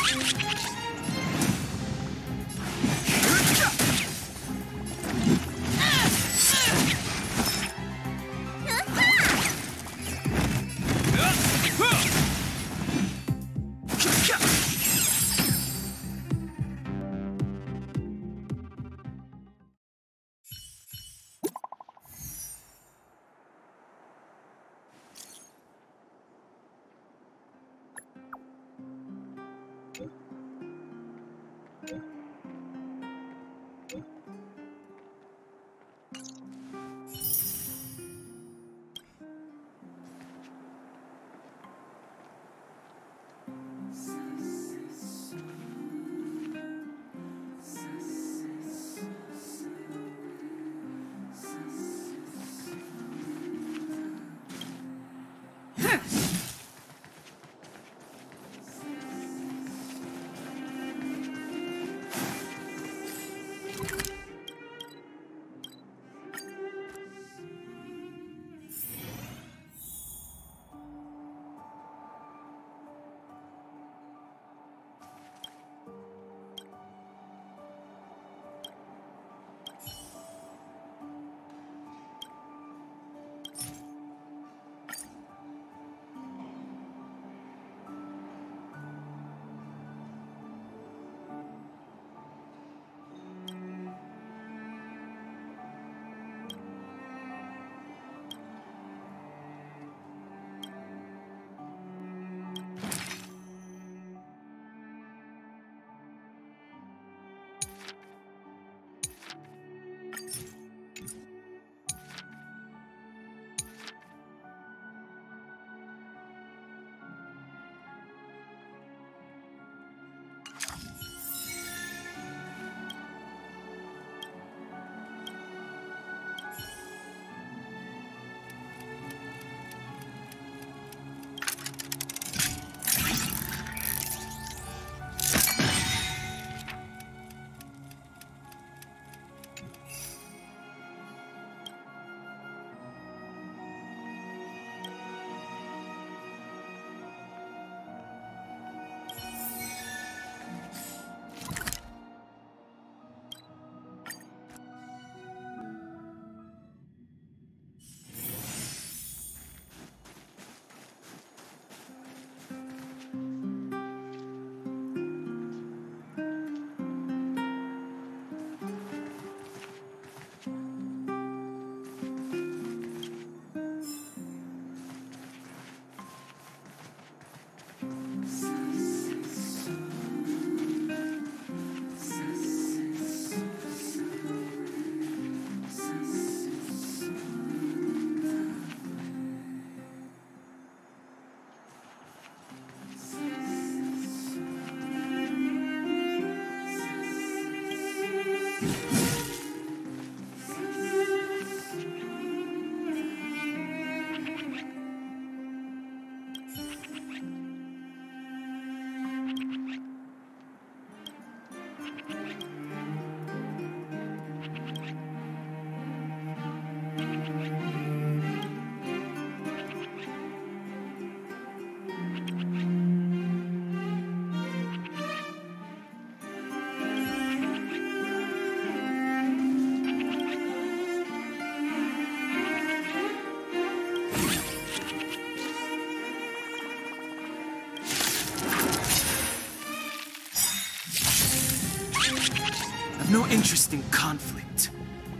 No interest in conflict.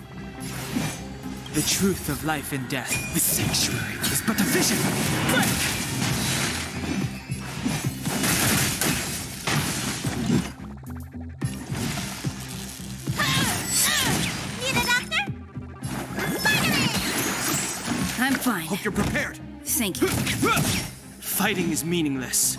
The truth of life and death, the sanctuary, is but a vision. Quick! Need a doctor? Spider-Man! I'm fine. Hope you're prepared. Thank you. Fighting is meaningless.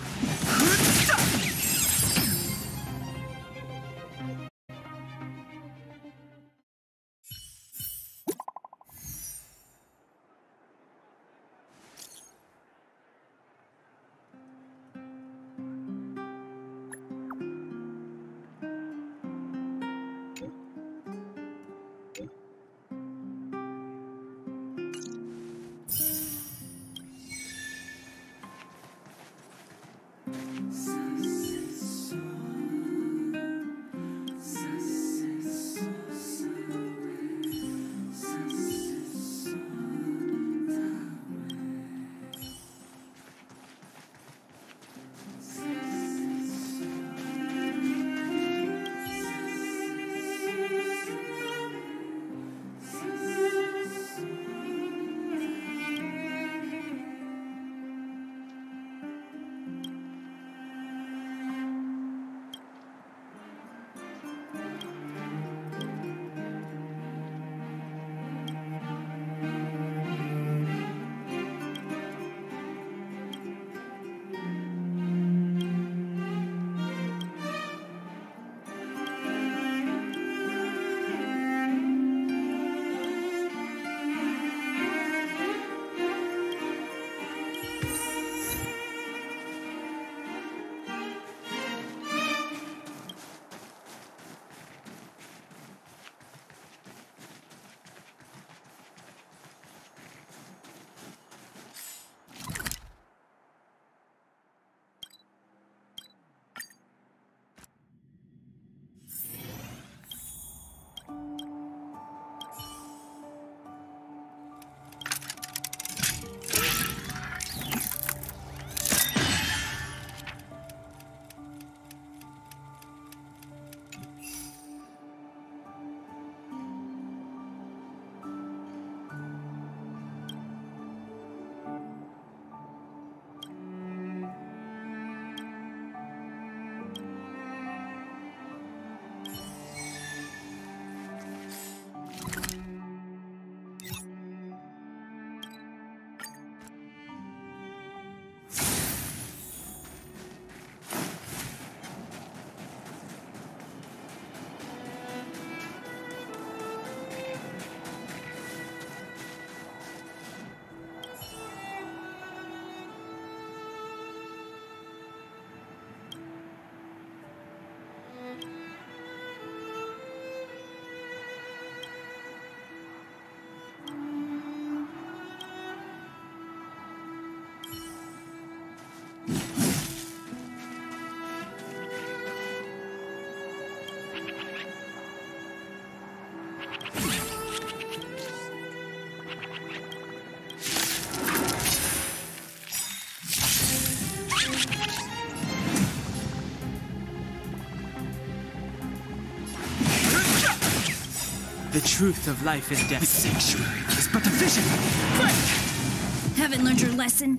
The truth of life and death. The sanctuary is but a vision. Break! Haven't learned your lesson?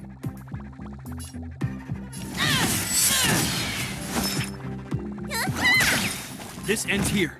This ends here.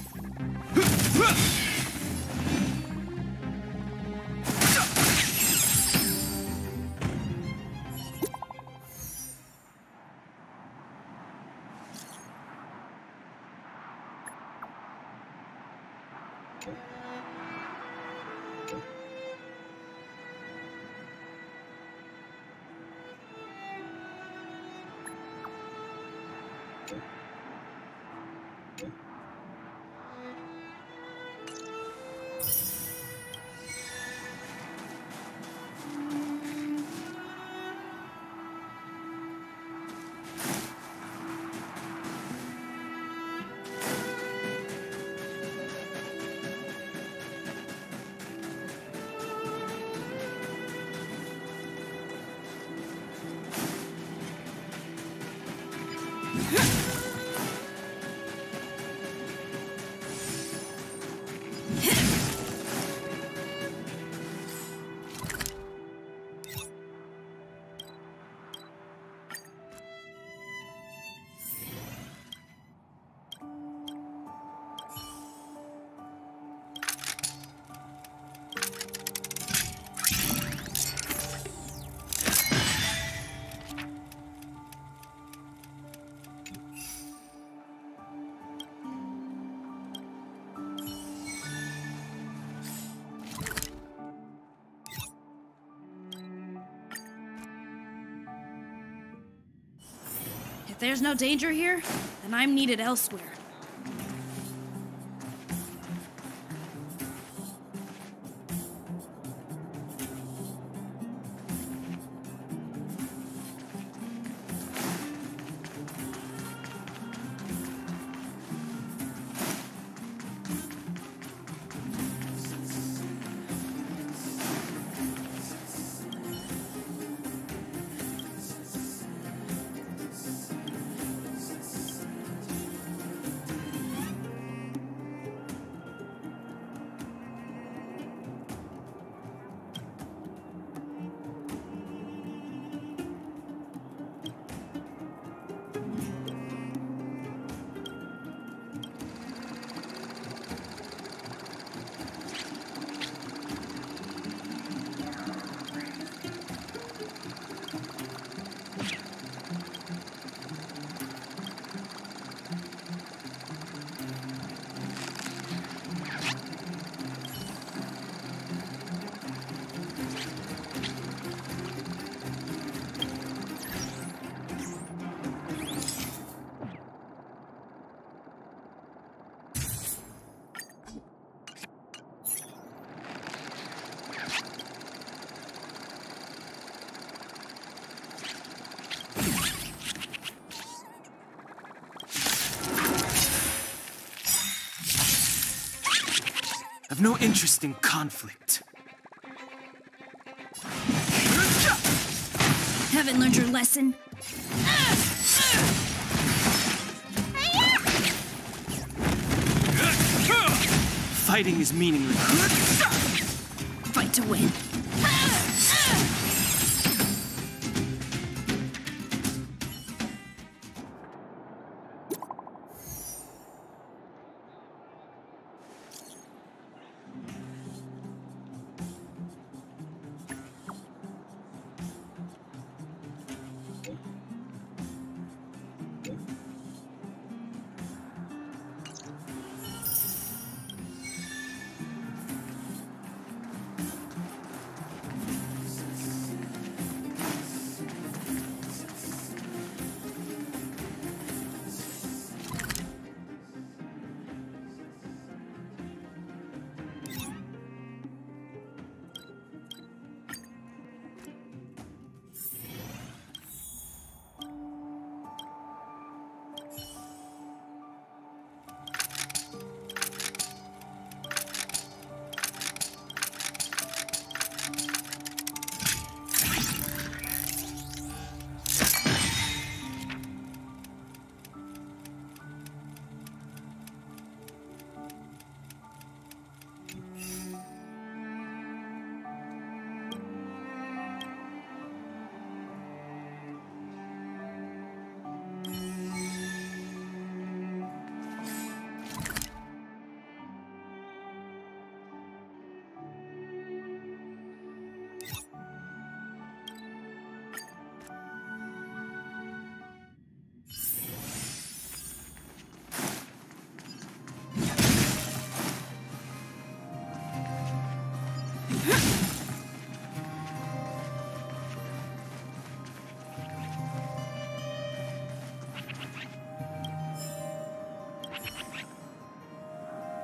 If there's no danger here, then I'm needed elsewhere. I've no interest in conflict. Haven't learned your lesson? Fighting is meaningless. Fight to win.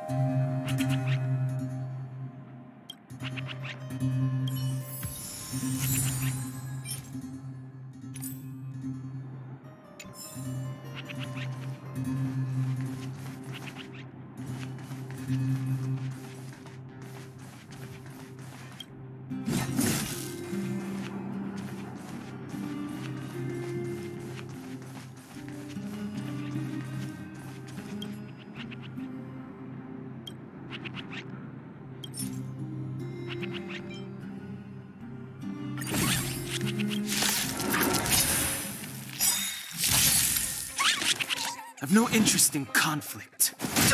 I've no interest in conflict.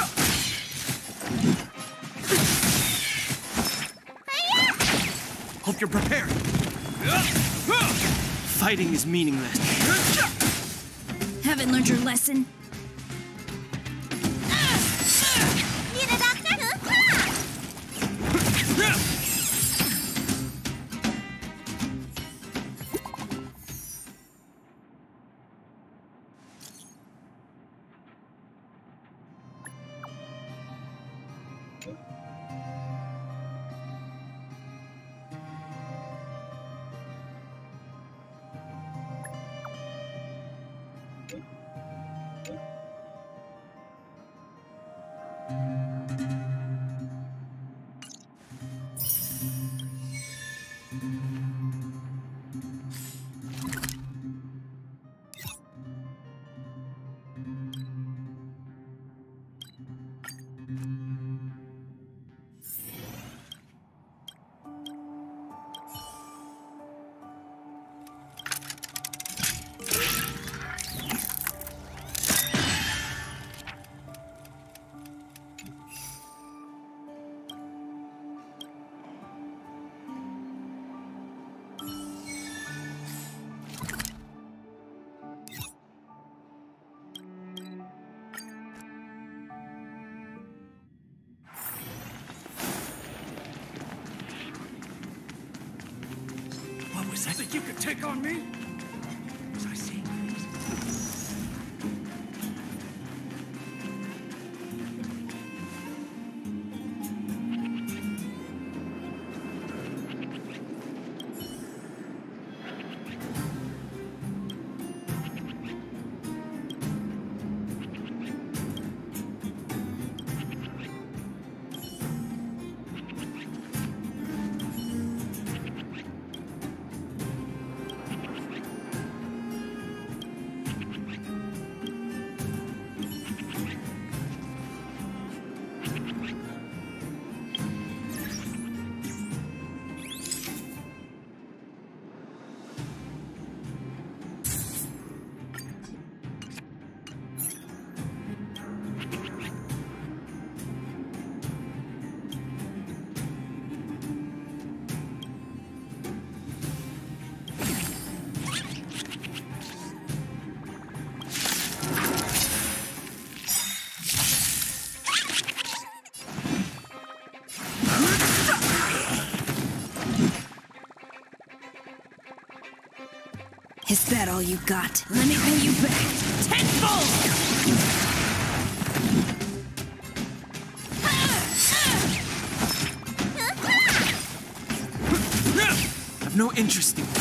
Hope you're prepared. Fighting is meaningless. Haven't learned your lesson? I think you could take on me? Was I seeing things? Is that all you got? Let me pay you back tenfold! I've no interest in...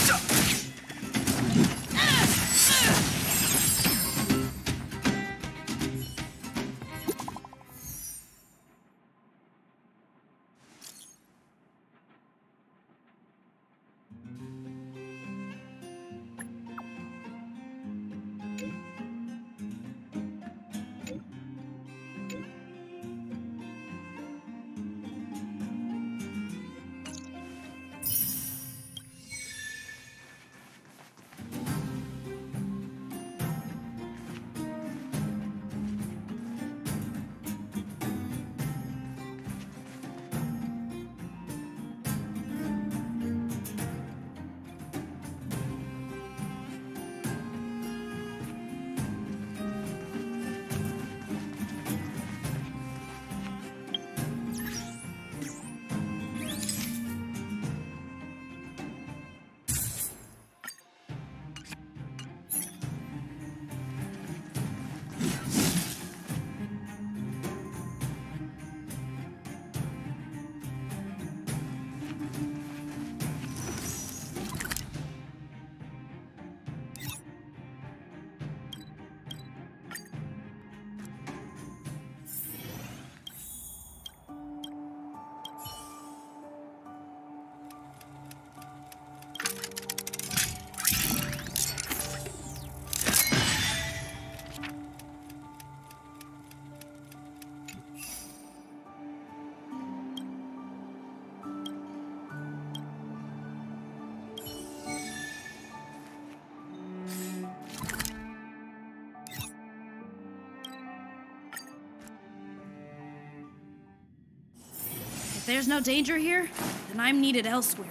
If there's no danger here, then I'm needed elsewhere.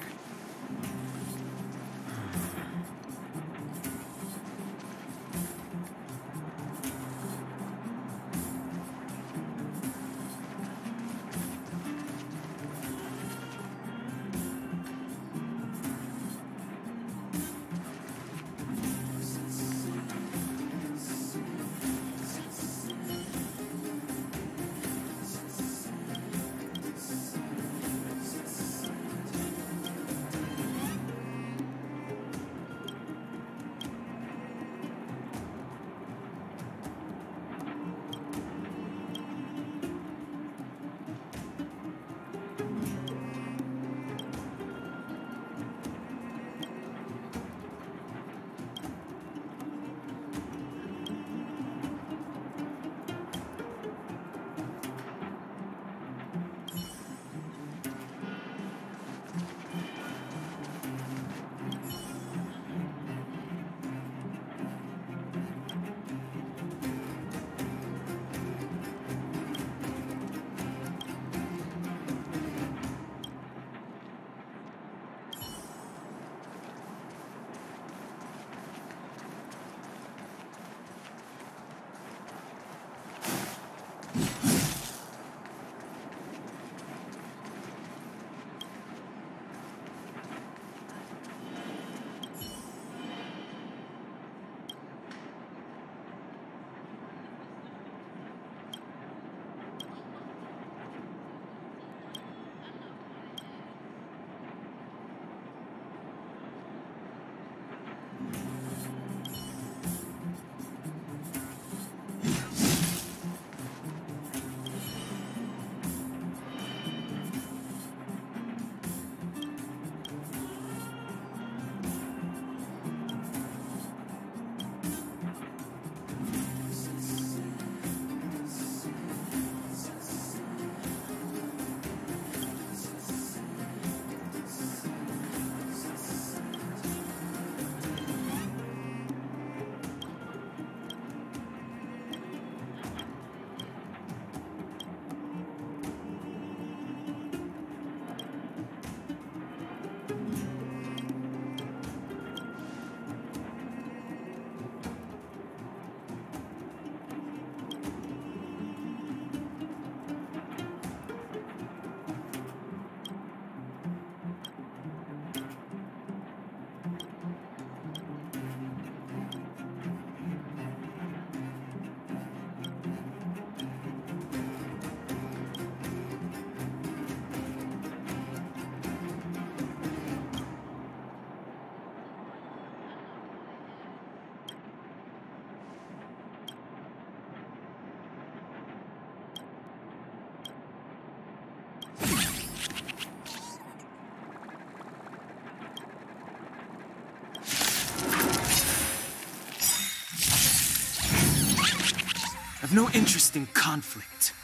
I've no interest in conflict.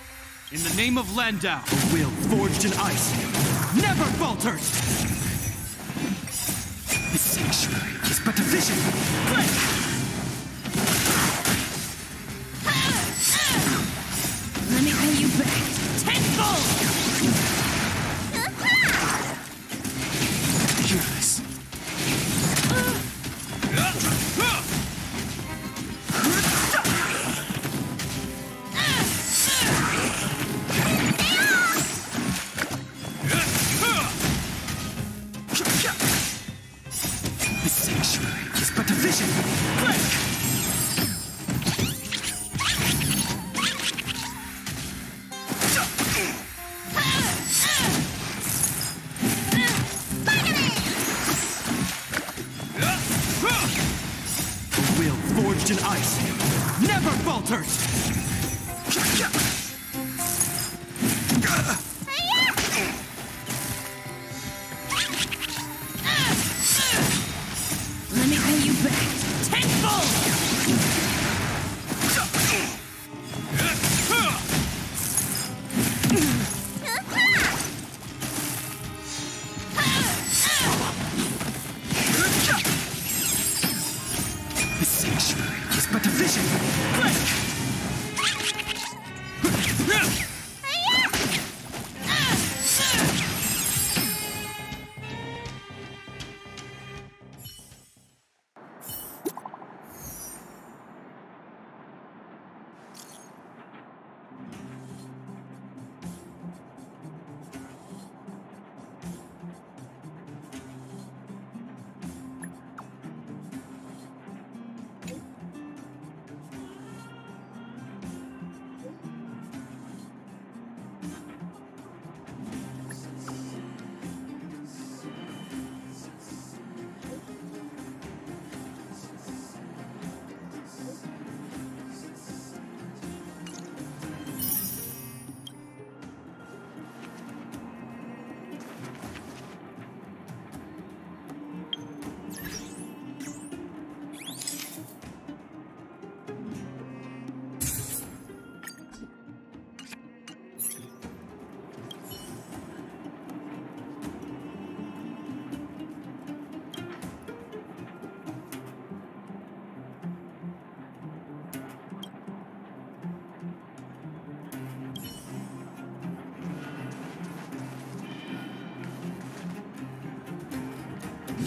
In the name of Landau, a will forged in ice never falters! This sanctuary is but a vision! Break! Let me pay you back tenfold! Fearless. This sanctuary is but a vision! Break! Forged in ice never falters! Let me pay you back tenfold! This sanctuary is but a vision! Break!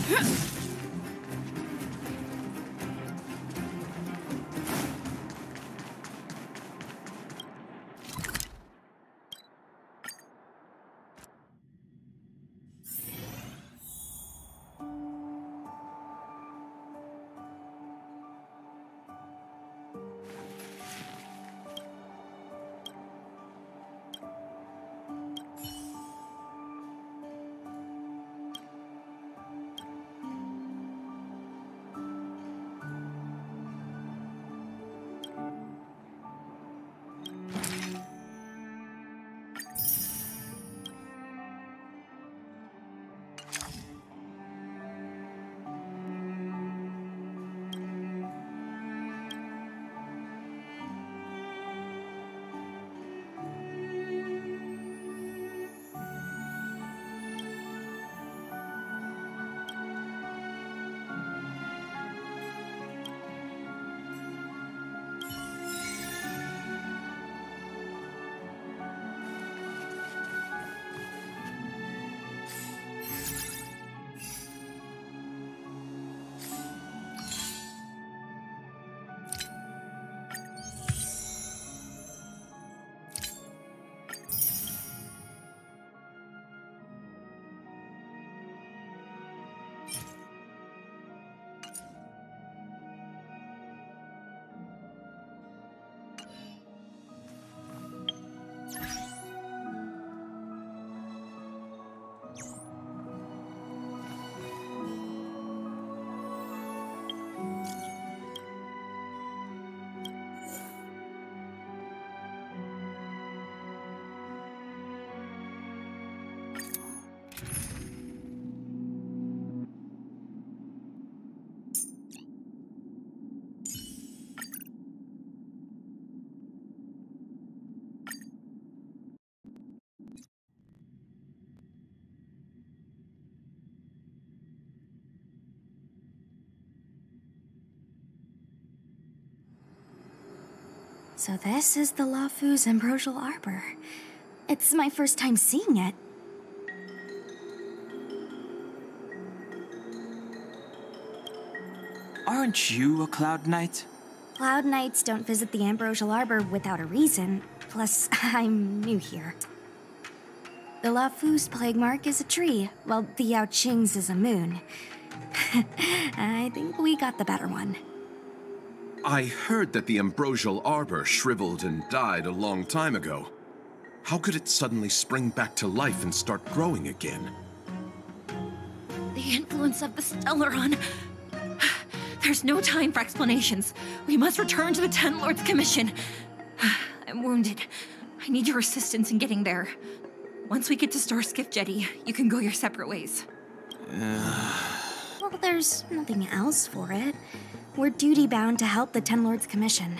So this is the Lafu's Ambrosial Arbor. It's my first time seeing it. Aren't you a Cloud Knight? Cloud Knights don't visit the Ambrosial Arbor without a reason. Plus, I'm new here. The Lafu's plague mark is a tree, while the Yao Qing's is a moon. I think we got the better one. I heard that the Ambrosial Arbor shriveled and died a long time ago. How could it suddenly spring back to life and start growing again? The influence of the Stellaron. There's no time for explanations. We must return to the Ten Lords Commission. I'm wounded. I need your assistance in getting there. Once we get to Star Skiff Jetty, you can go your separate ways. Well, there's nothing else for it. We're duty-bound to help the Ten Lords Commission.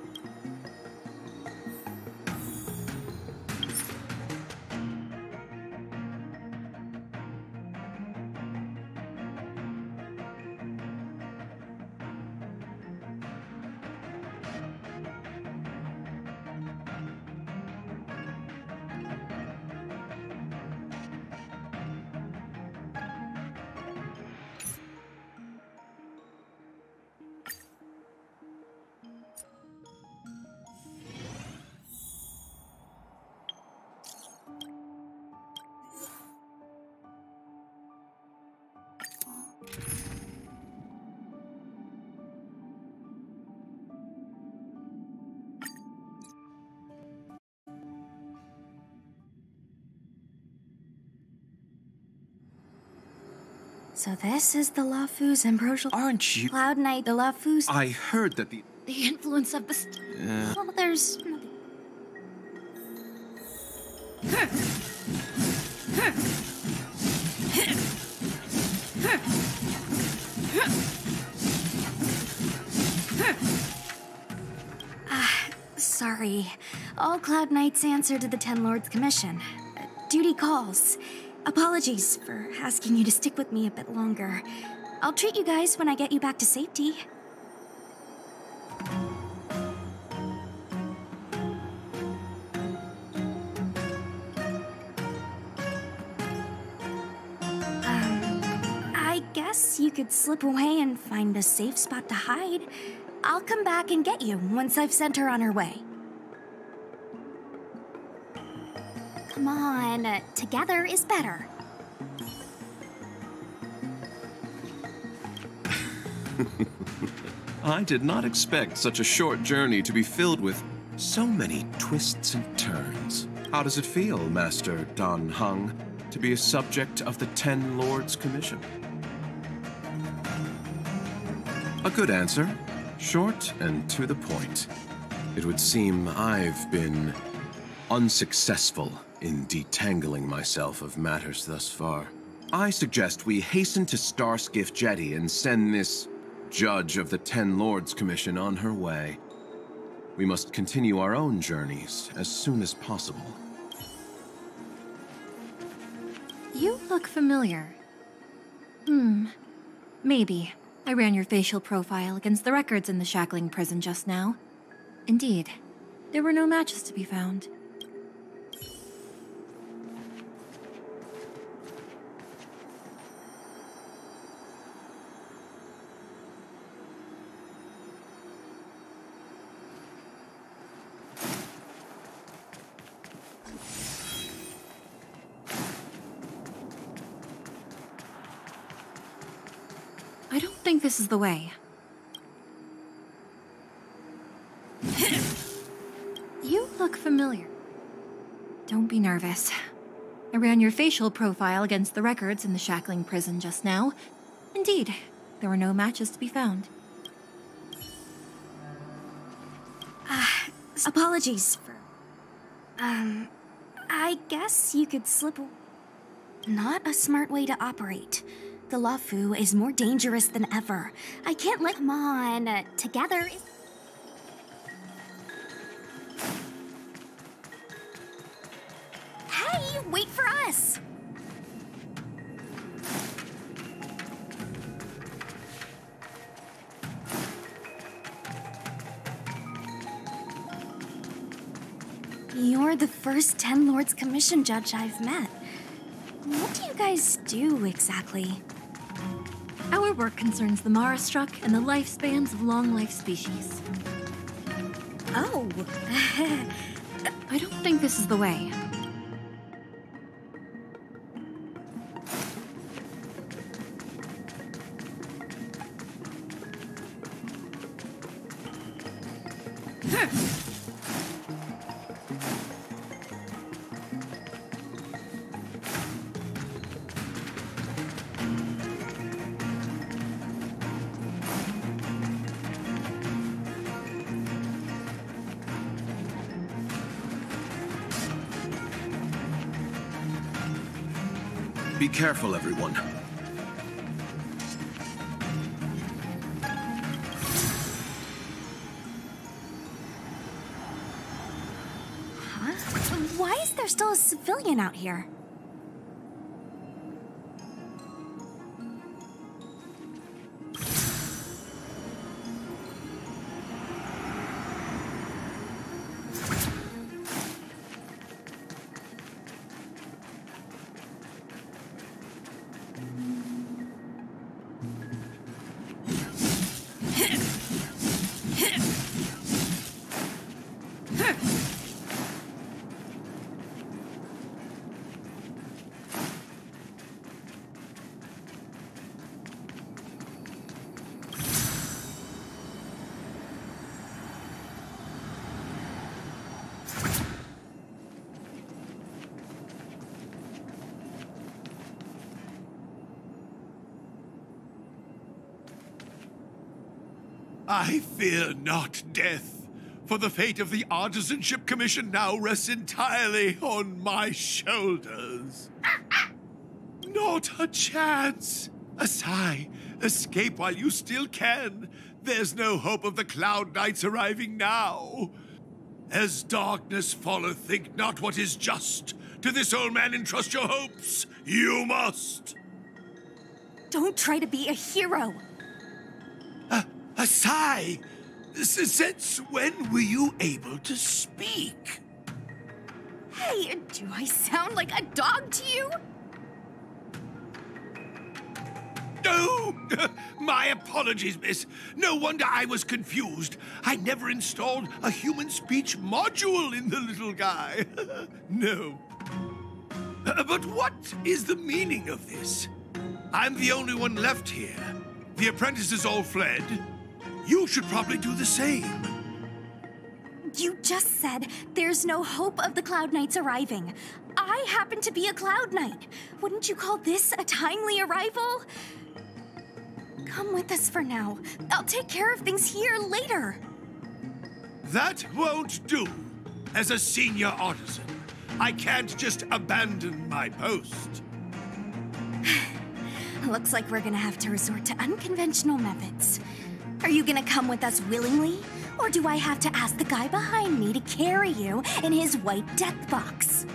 So this is the Lafu's Ambrosial... Aren't you... Cloud Knight, the Lafu's... I heard that the... The influence of the... Well, there's nothing... Sorry. All Cloud Knights answer to the Ten Lords Commission. Duty calls. Apologies for asking you to stick with me a bit longer. I'll treat you guys when I get you back to safety. I guess guess you could slip away and find a safe spot to hide. I'll come back and get you once I've sent her on her way. Come on, together is better. I did not expect such a short journey to be filled with so many twists and turns. How does it feel, Master Dan Heng, to be a subject of the Ten Lords Commission? A good answer. Short and to the point. It would seem I've been unsuccessful in detangling myself of matters thus far. I suggest we hasten to Starskiff Jetty and send this judge of the Ten Lords Commission on her way. We must continue our own journeys as soon as possible. You look familiar. Maybe. I ran your facial profile against the records in the Shackling prison just now. Indeed, there were no matches to be found. I don't think this is the way. You look familiar. Don't be nervous. I ran your facial profile against the records in the Shackling prison just now. Indeed, there were no matches to be found. Apologies for... I guess you could slip... Not a smart way to operate. The Luofu is more dangerous than ever. I can't let... Come on, together is... Hey, wait for us! You're the first Ten Lords Commission judge I've met. What do you guys do exactly? Our work concerns the Marastruck and the lifespans of long-life species. Oh. I don't think this is the way. Be careful, everyone. Huh? Why is there still a civilian out here? I fear not death, for the fate of the Artisanship Commission now rests entirely on my shoulders. Not a chance! Asai, escape while you still can. There's no hope of the Cloud Knights arriving now. As darkness falleth, think not what is just. To this old man entrust your hopes. You must. Don't try to be a hero. Asai, since when were you able to speak? Hey, do I sound like a dog to you? No! My apologies, miss. No wonder I was confused. I never installed a human speech module in the little guy. No. But what is the meaning of this? I'm the only one left here. The apprentices all fled. You should probably do the same. You just said there's no hope of the Cloud Knights arriving. I happen to be a Cloud Knight. Wouldn't you call this a timely arrival? Come with us for now. I'll take care of things here later. That won't do. As a senior artisan, I can't just abandon my post. Looks like we're gonna have to resort to unconventional methods. Are you gonna come with us willingly? Or do I have to ask the guy behind me to carry you in his white death box?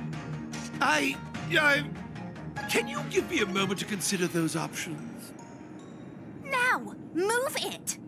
Can you give me a moment to consider those options? Now, move it!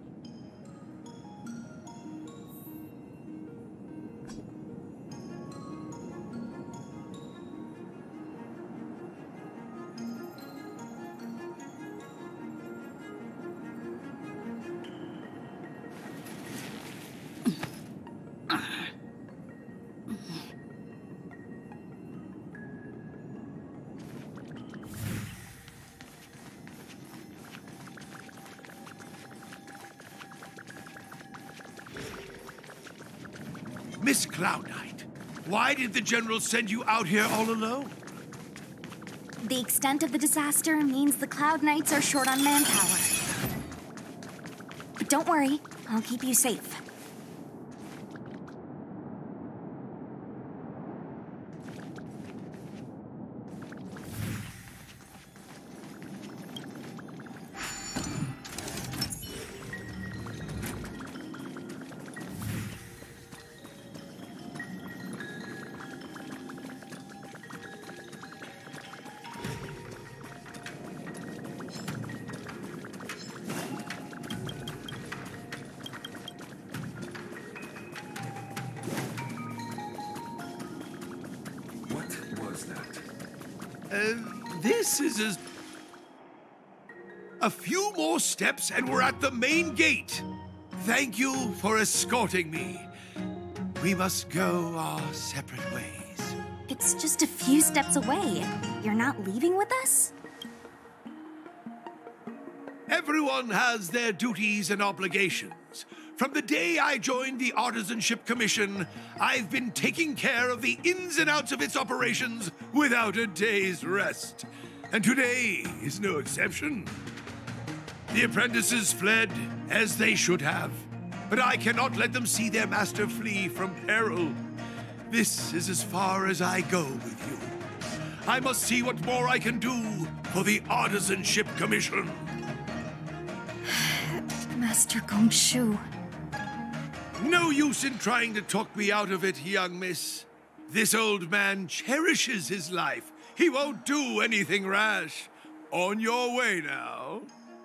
Miss Cloud Knight, why did the General send you out here all alone? The extent of the disaster means the Cloud Knights are short on manpower. But don't worry, I'll keep you safe. This is a few more steps and we're at the main gate. Thank you for escorting me. We must go our separate ways. It's just a few steps away. You're not leaving with us? Everyone has their duties and obligations. From the day I joined the Artisanship Commission, I've been taking care of the ins and outs of its operations without a day's rest. And today is no exception. The apprentices fled, as they should have. But I cannot let them see their master flee from peril. This is as far as I go with you. I must see what more I can do for the Artisanship Commission. Master Gongshu. No use in trying to talk me out of it, young miss. This old man cherishes his life. He won't do anything rash. On your way now.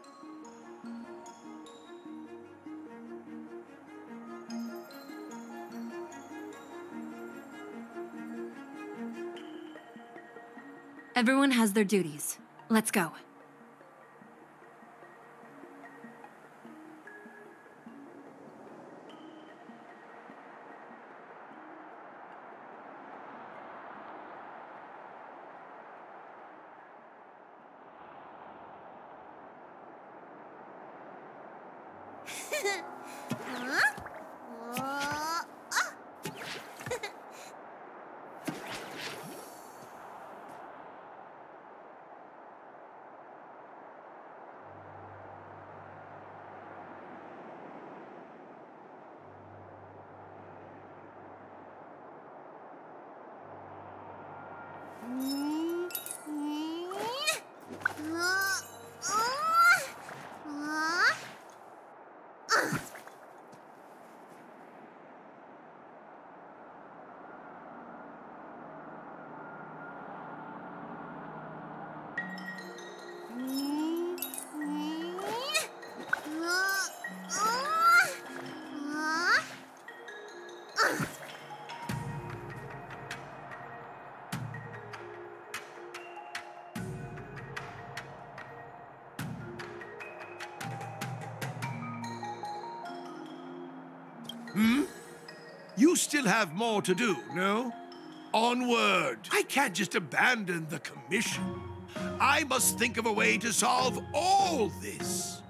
Everyone has their duties. Let's go. You still have more to do, no? Onward! I can't just abandon the commission. I must think of a way to solve all this.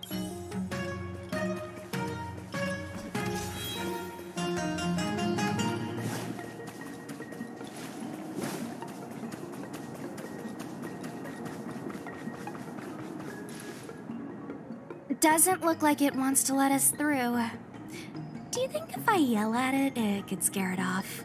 Doesn't look like it wants to let us through. Do you think if I yell at it, it could scare it off?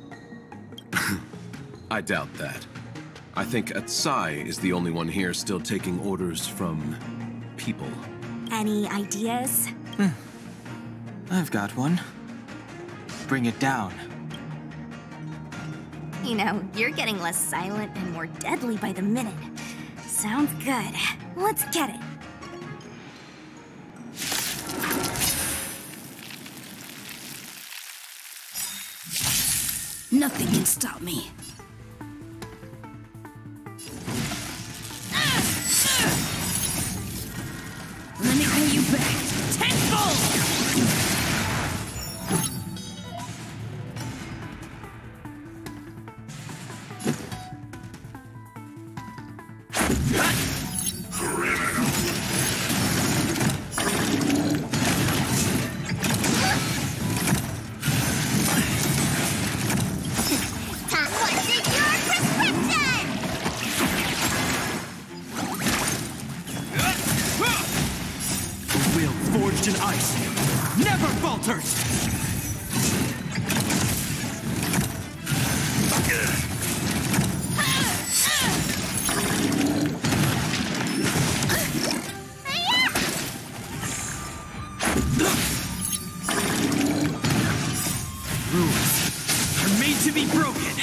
I doubt that. I think Atsai is the only one here still taking orders from people. Any ideas? I've got one. Bring it down. You know, you're getting less silent and more deadly by the minute. Sounds good. Let's get it. Nothing can stop me. Let me pay you back tenfold! Forged in ice, never falters! Rules are made to be broken!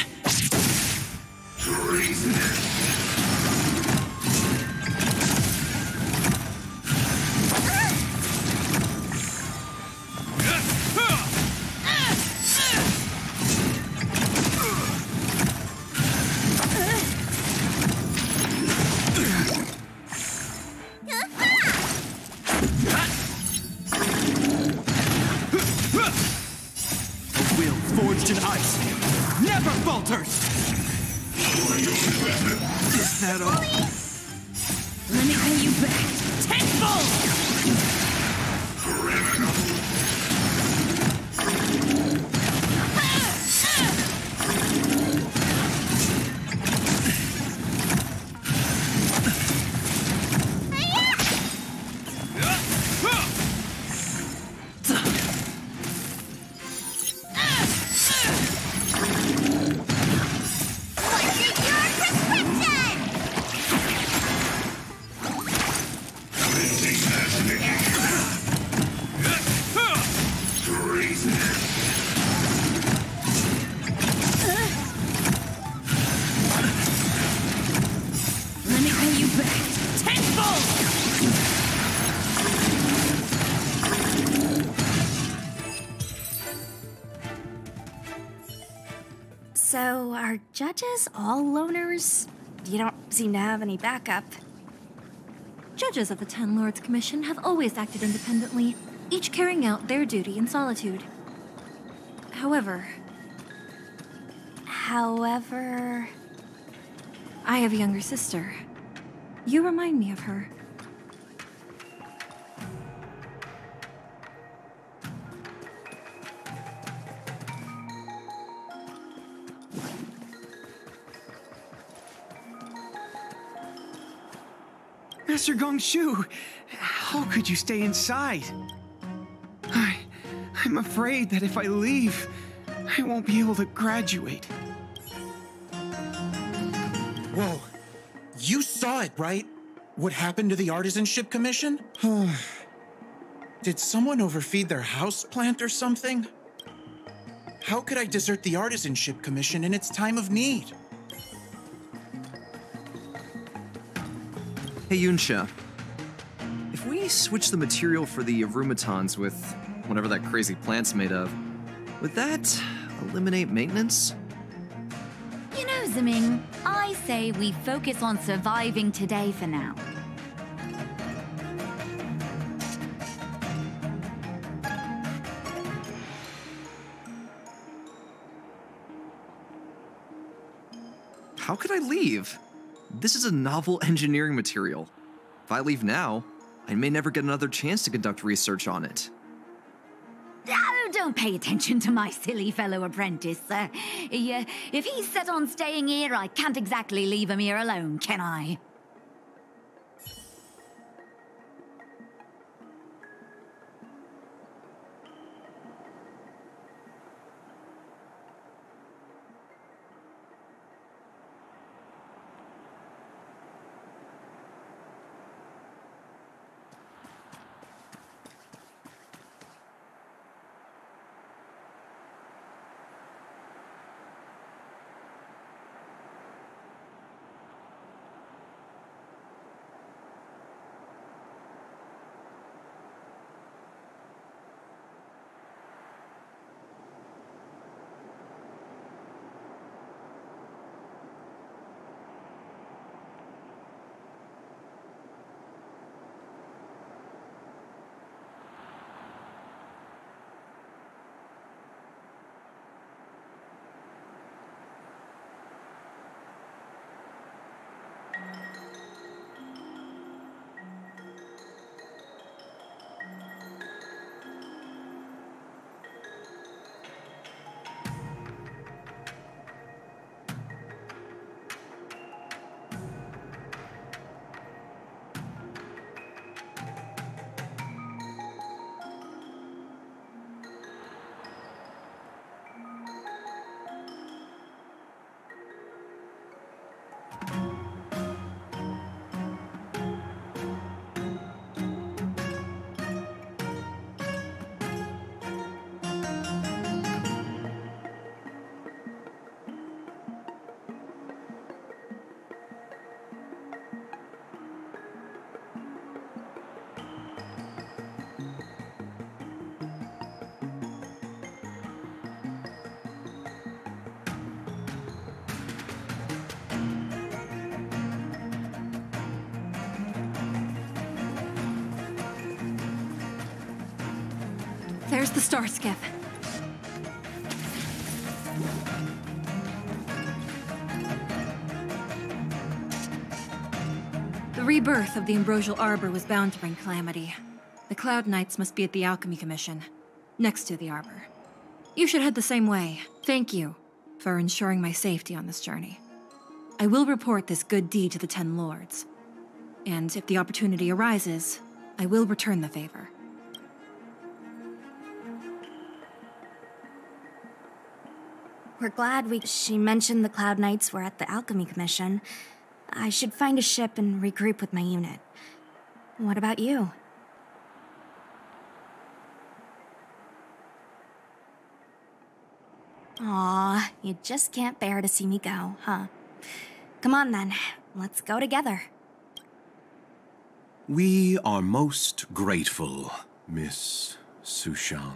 Forged in ice, never falters! Is that all? Let me pay you back tenfold! Let me pay you back tenfold! So, are judges all loners? You don't seem to have any backup. Judges of the Ten Lords Commission have always acted independently, each carrying out their duty in solitude. However, I have a younger sister. You remind me of her. Master Gongshu, how could you stay inside? I'm afraid that if I leave, I won't be able to graduate. Whoa. You saw it, right? What happened to the Artisanship Commission? Did someone overfeed their houseplant or something? How could I desert the Artisanship Commission in its time of need? Hey Yunsha, if we switch the material for the aromatons with whatever that crazy plant's made of, would that eliminate maintenance? You know, Ziming, I say we focus on surviving today for now. how could I leave? This is a novel engineering material. If I leave now, I may never get another chance to conduct research on it. Oh, don't pay attention to my silly fellow apprentice. If he's set on staying here, I can't exactly leave him here alone, can I? There's the star skiff. The rebirth of the Ambrosial Arbor was bound to bring calamity. The Cloud Knights must be at the Alchemy Commission, next to the Arbor. You should head the same way. Thank you for ensuring my safety on this journey. I will report this good deed to the Ten Lords. And if the opportunity arises, I will return the favor. We're glad she mentioned the Cloud Knights were at the Alchemy Commission. I should find a ship and regroup with my unit. What about you? Aw, you just can't bear to see me go, huh? Come on then, let's go together. We are most grateful, Miss Sushang.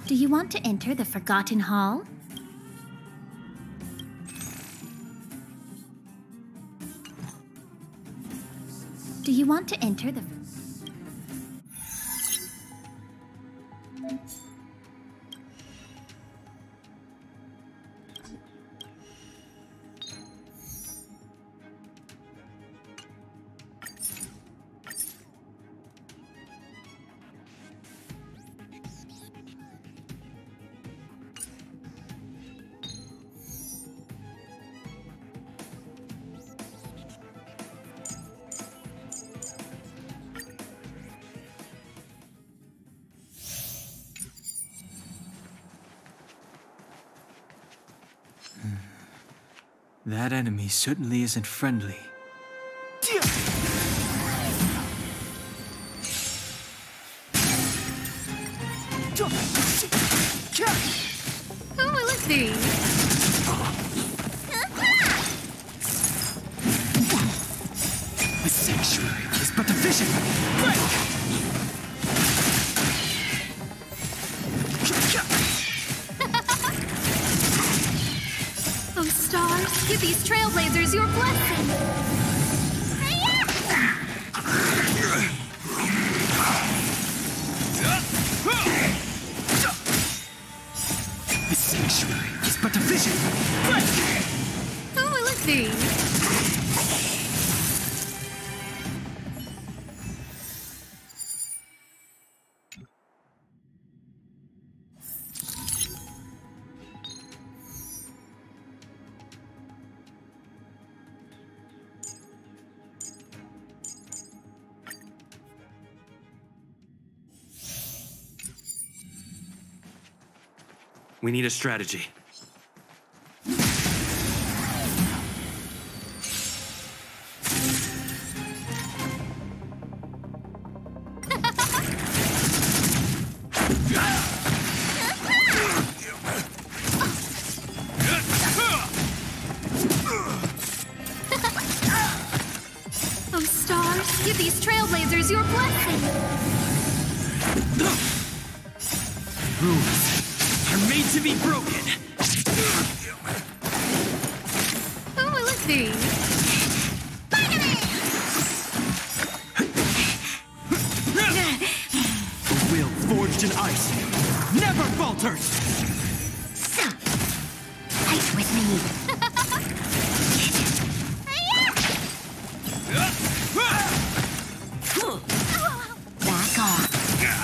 Do you want to enter the Forgotten Hall? Do you want to enter the... That enemy certainly isn't friendly. Who will it be? The sanctuary is but a vision. Break! Oh, stars, give these trailblazers your blessing. The sanctuary is but a vision. Break! Who will it be? We need a strategy. Oh, stars, give these trailblazers your blessing. Rules are made to be broken. Who will it be? A will forged in ice never falters. So, fight with me. Back off.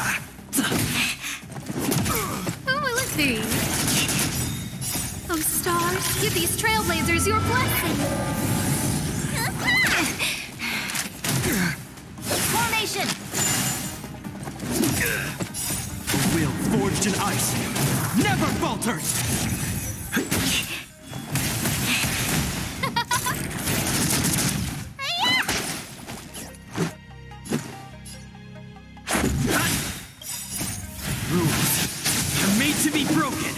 Who will it be? Oh, stars, give these trailblazers your blessing. Formation. A will forged in ice never falters. Rules are made to be broken.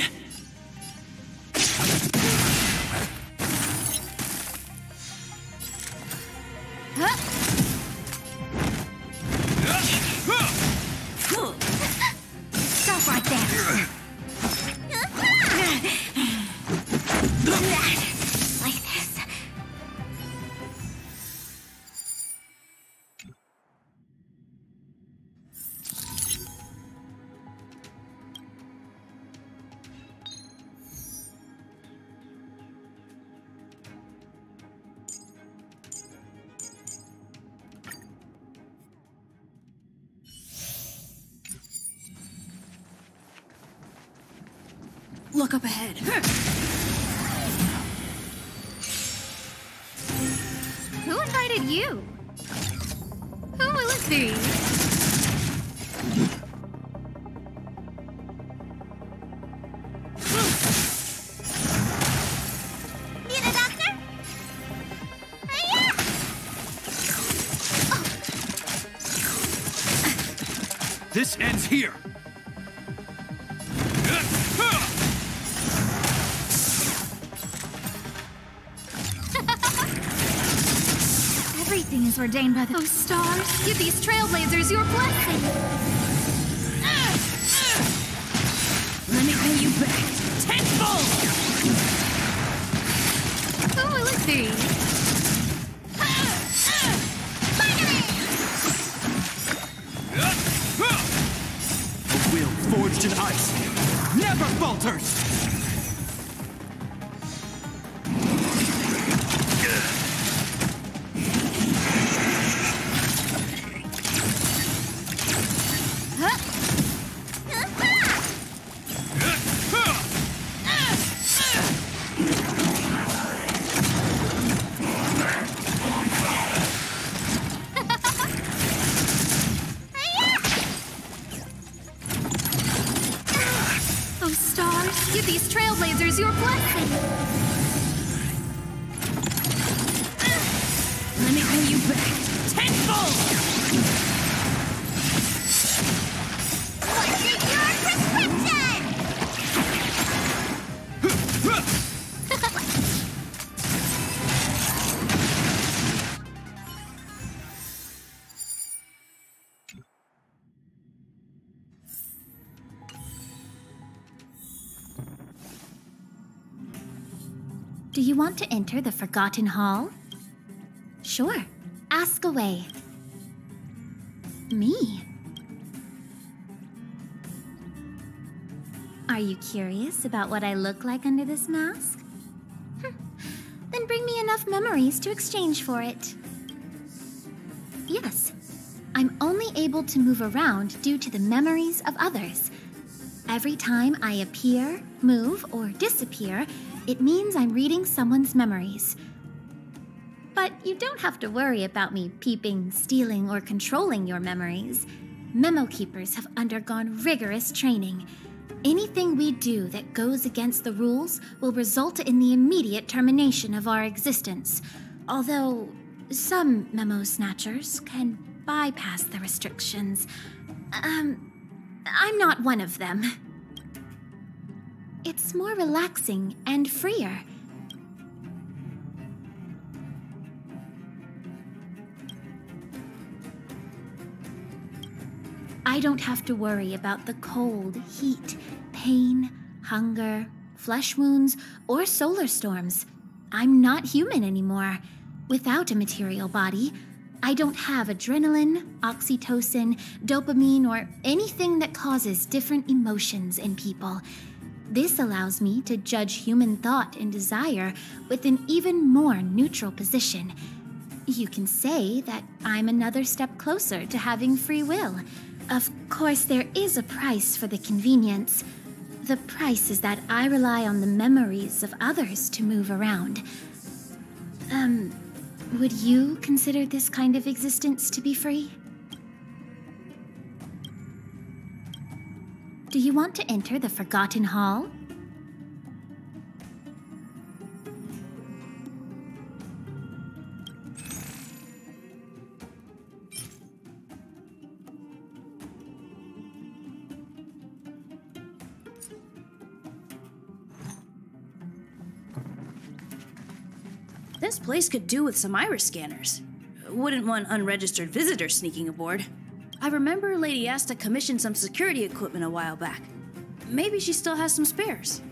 Stop right there. Like this. Look up ahead. Who invited you? Who will it be? Need a doctor? This ends here. Everything is ordained by the... Oh, stars, give these trailblazers your blessing. forged in ice never falters! Oh, stars, give these trailblazers your blessing. Let me pay you back tenfold! What's in your prescription? Do you want to enter the Forgotten Hall? Sure. Ask away. Me? Are you curious about what I look like under this mask? Then bring me enough memories to exchange for it. Yes, I'm only able to move around due to the memories of others. Every time I appear, move, or disappear, it means I'm reading someone's memories. But you don't have to worry about me peeping, stealing, or controlling your memories. Memo keepers have undergone rigorous training. Anything we do that goes against the rules will result in the immediate termination of our existence. Although some memo snatchers can bypass the restrictions. I'm not one of them. It's more relaxing and freer. I don't have to worry about the cold, heat, pain, hunger, flesh wounds, or solar storms. I'm not human anymore. Without a material body, I don't have adrenaline, oxytocin, dopamine, or anything that causes different emotions in people. This allows me to judge human thought and desire with an even more neutral position. You can say that I'm another step closer to having free will. Of course, there is a price for the convenience. The price is that I rely on the memories of others to move around. Would you consider this kind of existence to be free? Do you want to enter the Forgotten Hall? This place could do with some iris scanners. Wouldn't want unregistered visitors sneaking aboard. I remember Lady Asta commissioned some security equipment a while back. Maybe she still has some spares.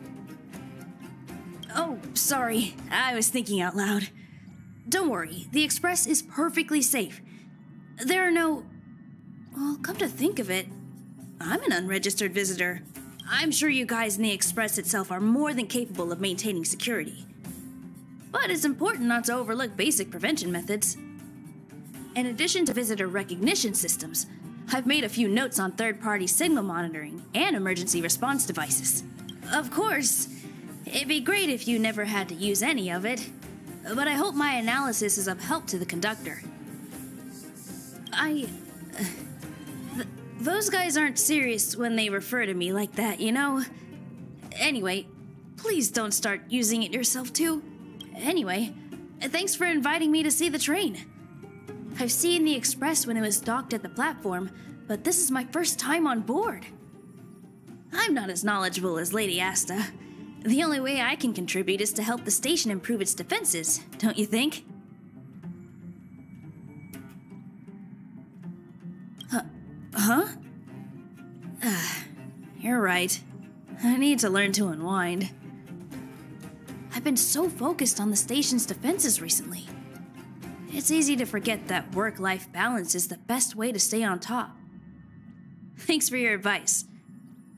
Oh, sorry. I was thinking out loud. Don't worry, the Express is perfectly safe. There are no... Well, come to think of it, I'm an unregistered visitor. I'm sure you guys in the Express itself are more than capable of maintaining security. But it's important not to overlook basic prevention methods. In addition to visitor recognition systems, I've made a few notes on third-party signal monitoring and emergency response devices. Of course, it'd be great if you never had to use any of it, but I hope my analysis is of help to the conductor. Those guys aren't serious when they refer to me like that, you know? Anyway, please don't start using it yourself too. Anyway, thanks for inviting me to see the train. I've seen the Express when it was docked at the platform, but this is my first time on board. I'm not as knowledgeable as Lady Asta. The only way I can contribute is to help the station improve its defenses, don't you think? Huh? You're right. I need to learn to unwind. I've been so focused on the station's defenses recently. It's easy to forget that work-life balance is the best way to stay on top. Thanks for your advice.